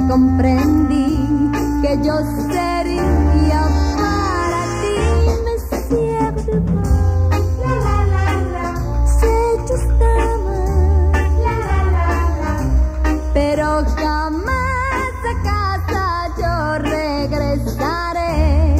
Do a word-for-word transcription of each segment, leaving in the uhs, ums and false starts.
comprendí que yo sería para ti. Monsieur Dupont, la la la la, c'est juste amor, la la la la, pero jamás a casa yo regresaré.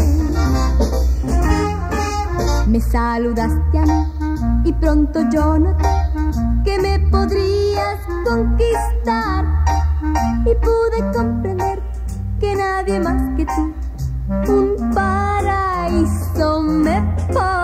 Me saludaste a mí y pronto yo noté que me podrías conquistar, y pude comprender que nadie más que tú un paraíso me